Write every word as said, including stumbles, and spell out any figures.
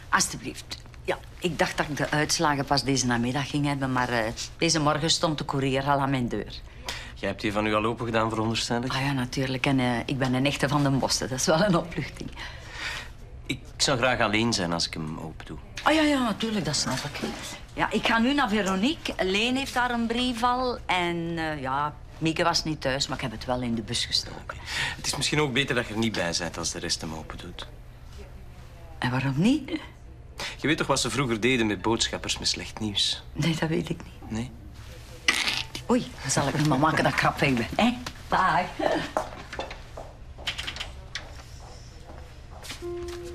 Alsjeblieft. Ja, ik dacht dat ik de uitslagen pas deze namiddag ging hebben, maar uh, deze morgen stond de courier al aan mijn deur. Jij hebt die van u al open gedaan, veronderstel ik? Ah ja, natuurlijk. En uh, ik ben een echte van den Bossen. Dat is wel een opluchting. Ik zou graag alleen zijn als ik hem open doe. Ah ja, ja, natuurlijk. Dat snap ik. Ja, ik ga nu naar Veronique. Leen heeft daar een brief al. En uh, ja, Mieke was niet thuis, maar ik heb het wel in de bus gestoken. Het is misschien ook beter dat je er niet bij bent als de rest hem open doet. En waarom niet? Je weet toch wat ze vroeger deden met boodschappers met slecht nieuws? Nee, dat weet ik niet. Nee? Oei, dan zal ik nog maar maken dat ik krap weg ben. Hè? Dag.